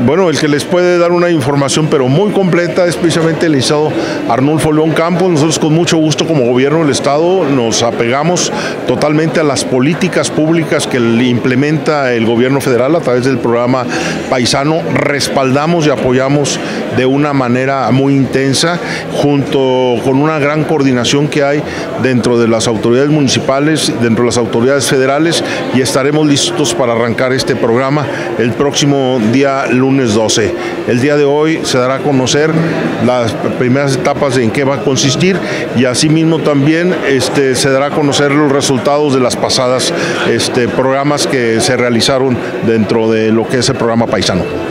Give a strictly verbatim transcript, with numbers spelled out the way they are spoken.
Bueno, el que les puede dar una información pero muy completa es precisamente el licenciado Arnulfo León Campos. Nosotros con mucho gusto como gobierno del Estado nos apegamos totalmente a las políticas públicas que implementa el gobierno federal a través del programa Paisano. Respaldamos y apoyamos de una manera muy intensa, junto con una gran coordinación que hay dentro de las autoridades municipales, dentro de las autoridades federales, y estaremos listos para arrancar este programa el próximo día lunes doce. El día de hoy se dará a conocer las primeras etapas en qué va a consistir, y asimismo también este, se dará a conocer los resultados de las pasadas este, programas que se realizaron dentro de lo que es el programa Paisano.